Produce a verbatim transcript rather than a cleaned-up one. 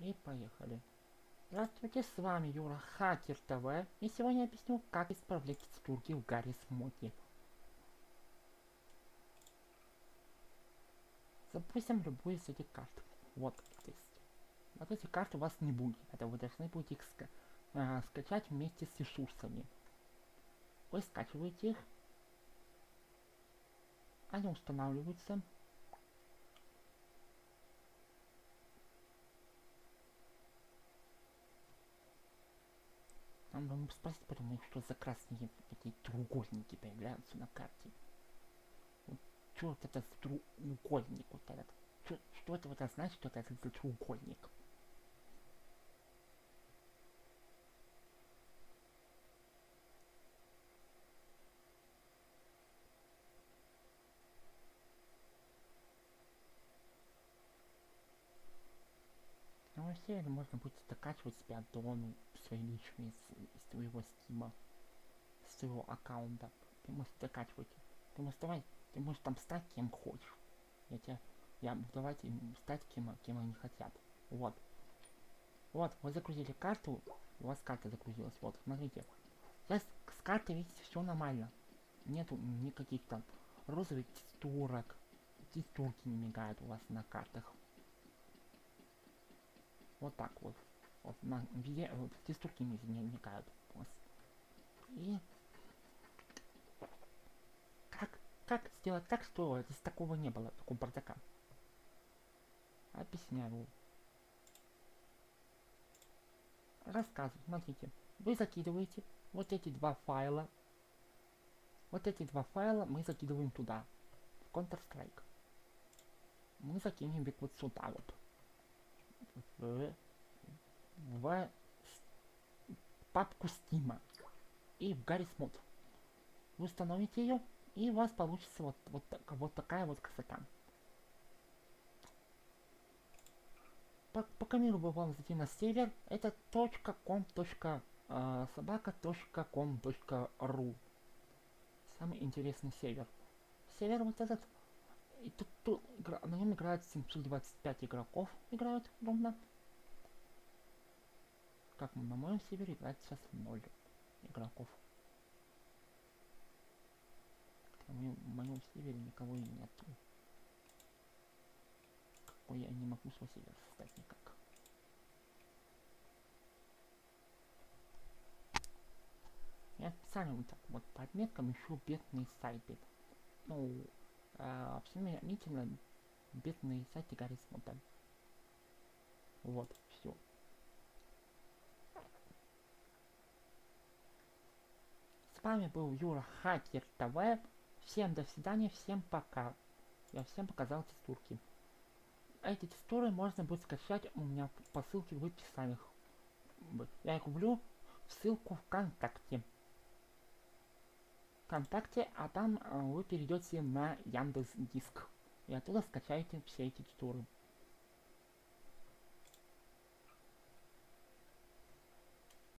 И поехали. Здравствуйте, с вами Юра Хакер ТВ, и сегодня я объясню, как исправлять текстурки в Гаррис Моде. Запустим любую из этих карт. Вот, то есть. Вот эти карты у вас не будет, это вы должны будете их ска э, скачать вместе с ресурсами. Вы скачиваете их, они устанавливаются. Нам нужно спросить, потому что за красные такие треугольники появляются на карте. Вот, что вот это за треугольник вот этот? Что, что это вот значит, что это за треугольник? На моем сервере можно будет закачивать себе аддоны свои личные из, из твоего стима, с своего аккаунта. Ты можешь закачивать. Ты можешь давай, ты можешь там стать кем хочешь. Я тебе, я буду давать им стать кем, кем они хотят. Вот. Вот, вы загрузили карту, у вас карта загрузилась. Вот, смотрите. Сейчас с картой, видите, все нормально. Нету никаких там розовых текстурок. Текстурки не мигают у вас на картах. Вот так вот. Вот на везде вот, текстурки не, не мигают у вас. И как, как сделать так, что здесь такого не было, такого бардака? Объясняю. Рассказываю, смотрите. Вы закидываете вот эти два файла. Вот эти два файла мы закидываем туда. В Counter-Strike. Мы закинем их вот сюда вот. В, в папку Steam. И в Garry's Mod. Вы установите ее, и у вас получится вот, вот, вот такая вот красота. Покомирую вам зайти на сервер. Это .com. собака точка ком точка ру. Самый интересный сервер. Сервер вот этот. И тут, тут на нем играет семьсот двадцать пять игроков. Играют ровно. Как на моем сервере играет сейчас ноль игроков. В моем, в моем сервере никого и нету. Какой я не могу свой сервер создать никак. Я специально вот так вот по отметкам ищу бедные сайты. Ну, э, абсолютно бедные сайты Гаррис Мода. Вот, все. С вами был Юра Хакер ТВ. Всем до свидания, всем пока. Я всем показал текстурки. Эти текстуры можно будет скачать у меня по ссылке в описании. Я их влю в ссылку ВКонтакте. ВКонтакте, а там э, вы перейдете на Яндекс.Диск. И оттуда скачаете все эти текстуры.